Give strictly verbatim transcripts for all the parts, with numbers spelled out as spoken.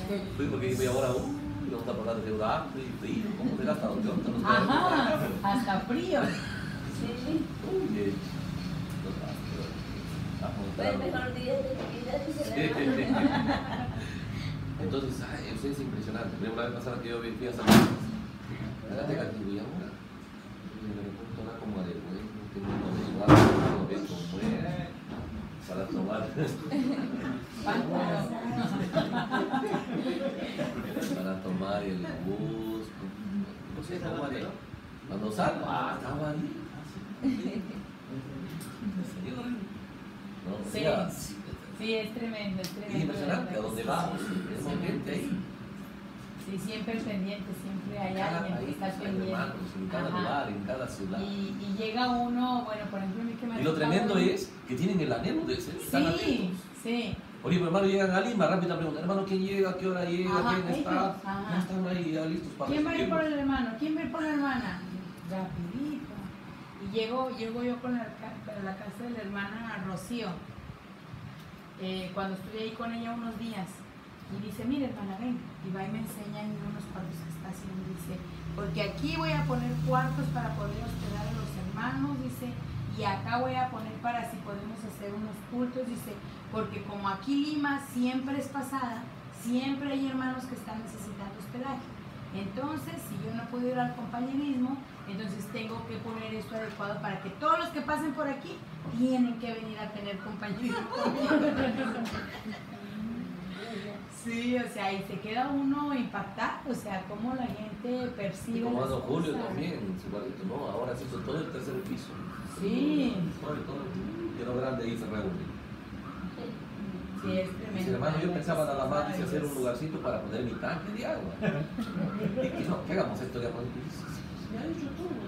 Fui porque dije, ahora, uh, vamos a pagar de deuda y frío, ¿cómo te gasta donde otro? Ajá, hasta frío. Sí. Uy, entonces, ay, eso es impresionante. La vez pasada que yo fui a San Luis, fíjate que aquí voy ahora. Y me recuerdo una como de bueno, que no me igual, no ve como es, para tomar. Para tomar el bus, no sé cómo haré. Cuando salgo, ah, estaba ahí. No, sí, sea, sí, es tremendo, es tremendo. Es impresionante, ¿a dónde vamos? Tenemos gente ahí. Sí, siempre pendiente, siempre hay alguien que está pendiente. Hermanos, en cada Ajá. lugar, en cada ciudad. Y, y llega uno, bueno, por ejemplo, a mí que me Y lo tremendo uno... es que tienen el anhelo de ser. Sí, sí. Por ejemplo, hermano, llegan a Lima, rápido preguntan, hermano, ¿quién llega? ¿A qué hora llega? Ajá, ¿Quién ellos, está? Ajá. Ya están ahí, ya listos para ¿Quién va a ir por el hermano? ¿Quién va a ir por la hermana? Rapidito. Y llego, llego yo con la, para la casa de la hermana Rocío. Eh, cuando estuve ahí con ella unos días y dice, mire hermana, ven, y va y me enseña en unos cuartos que está haciendo, dice, porque aquí voy a poner cuartos para poder hospedar a los hermanos, dice, y acá voy a poner para si podemos hacer unos cultos, dice, porque como aquí Lima siempre es pasada, siempre hay hermanos que están necesitando hospedaje. Entonces, si yo no puedo ir al compañerismo, entonces tengo que poner esto adecuado para que todos los que pasen por aquí tienen que venir a tener compañerismo. Sí, o sea, y se queda uno impactado, o sea, cómo la gente percibe. Y como las Don Julio cosas. también, igualito, ¿no? Ahora se hizo todo el tercer piso. Sí. Todo, todo, y lo grande ahí se reúne. Sí, es tremendo. Dice, hermano, yo pensaba nada más dice, hacer un lugarcito para poner mi tanque de agua. Y que no, que hagamos esto ya cuando ya he hecho todo.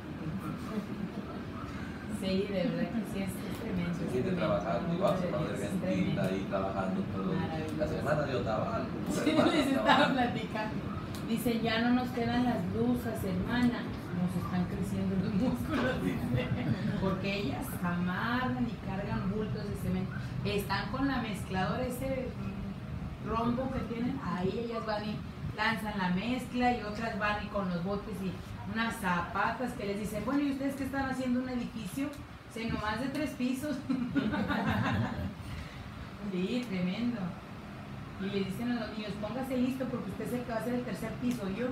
Sí, de verdad que sí, es, es tremendo. Se siente trabajando, igual se va a Argentina ahí trabajando todo. La semana yo estaba algo. Sí, les estaba platicando. Dice, ya no nos quedan las blusas, hermana. Nos están creciendo los músculos, dice. Porque ellas amarran y cargan bultos de cemento. Están con la mezcladora, ese rombo que tienen, ahí ellas van y lanzan la mezcla y otras van y con los botes y unas zapatas que les dicen, bueno, ¿y ustedes qué están haciendo? ¿Un edificio? O sea, nomás de tres pisos. Sí, tremendo. Y le dicen a los niños, póngase listo porque usted es el que va a hacer el tercer piso, yo.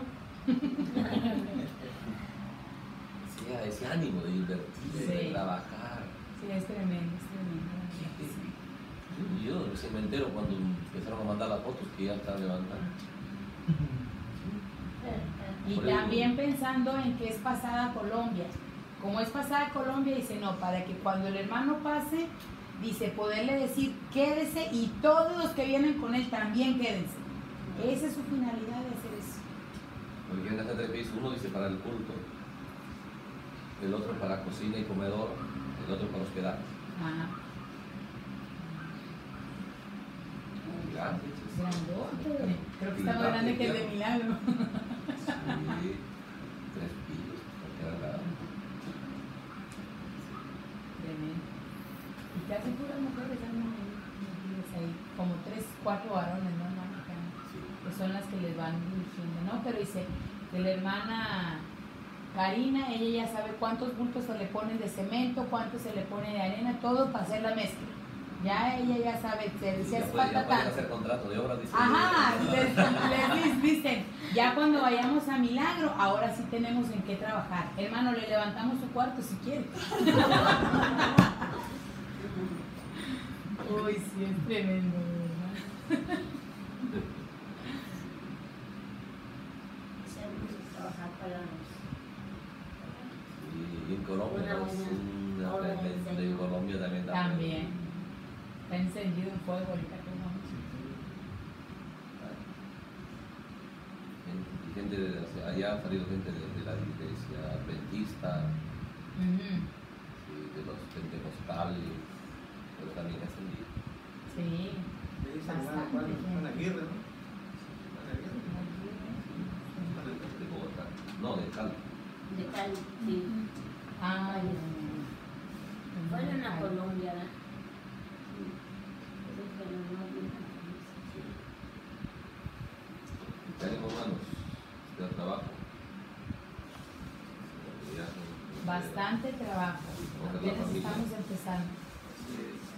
Sí, ese ánimo de invertir, sí. De trabajar. Sí, es tremendo, es tremendo. Sí. Yo recién me entero cuando empezaron a mandar las fotos que ya están levantando. Y Por también eso, pensando en que es pasada Colombia. Como es pasada Colombia, dice no, para que cuando el hermano pase, dice poderle decir quédese y todos los que vienen con él también quédense. Esa es su finalidad de hacer eso. Porque quieren hacer tres pisos, uno dice para el culto, el otro para cocina y comedor, el otro para hospedaje. Ajá. Grandes. Grandote. Creo que está más grande que el de Milagro. Sí, tres pisos, porque era la... Tremendo. Y casi puras mujeres andan ahí, como tres, cuatro varones, ¿no? Que son las que les van dirigiendo, ¿no? Pero dice que la hermana Karina, ella ya sabe cuántos bultos se le ponen de cemento, cuántos se le pone de arena, todo para hacer la mezcla. Ya ella ya sabe, se Sí, si ya hace puede, falta ya puede tanto. hacer contrato de obra, dice. Ajá, les, les dicen, ya cuando vayamos a Milagro, ahora sí tenemos en qué trabajar. Hermano, le levantamos su cuarto si quiere. Uy, sí, es tremendo, ¿verdad? Trabajar para los... Y en Colombia Una no es buena una obra del tremenda, Señor. en Colombia también. También. Está encendido en fuego ahorita como Y gente de, o sea, allá han salido gente de, de la iglesia adventista, uh-huh. sí, de los pentecostales, pero también ascendido. Sí. Bastante Juan Aguirre, ¿no? De Bogotá, no, de Cali. De Cali, sí. Ay, Fueron a Colombia, ¿verdad? ¿Qué ánimo, hermanos? ¿Qué trabajo? Bastante trabajo. Apenas estamos empezando. Sí.